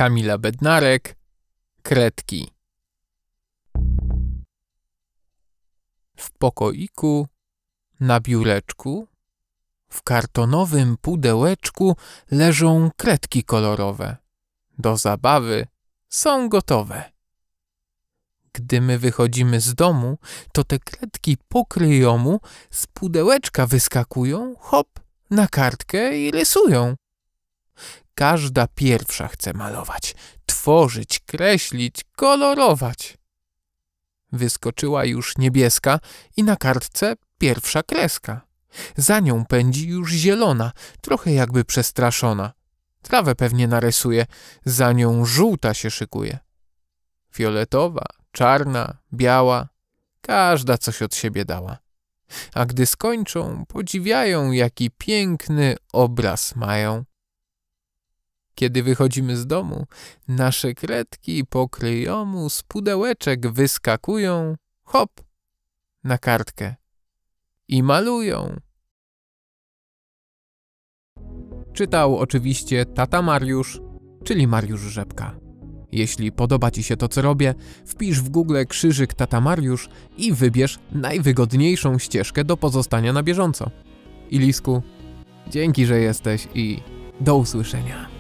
Kamila Bednarek, kredki. W pokoiku, na biureczku, w kartonowym pudełeczku leżą kredki kolorowe. Do zabawy są gotowe. Gdy my wychodzimy z domu, to te kredki pokryjomu z pudełeczka wyskakują, hop, na kartkę i rysują. Każda pierwsza chce malować, tworzyć, kreślić, kolorować. Wyskoczyła już niebieska i na kartce pierwsza kreska. Za nią pędzi już zielona, trochę jakby przestraszona. Trawę pewnie narysuje, za nią żółta się szykuje. Fioletowa, czarna, biała, każda coś od siebie dała. A gdy skończą, podziwiają, jaki piękny obraz mają. Kiedy wychodzimy z domu, nasze kredki pokryjomu z pudełeczek wyskakują, hop, na kartkę i malują. Czytał oczywiście tata Mariusz, czyli Mariusz Rzepka. Jeśli podoba Ci się to, co robię, wpisz w Google krzyżyk tata Mariusz i wybierz najwygodniejszą ścieżkę do pozostania na bieżąco. Ilisku, dzięki, że jesteś i do usłyszenia.